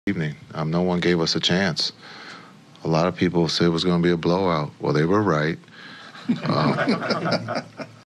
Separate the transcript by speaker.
Speaker 1: evening. No one gave us a chance. A lot of people said it was going to be a blowout. Well, they were right.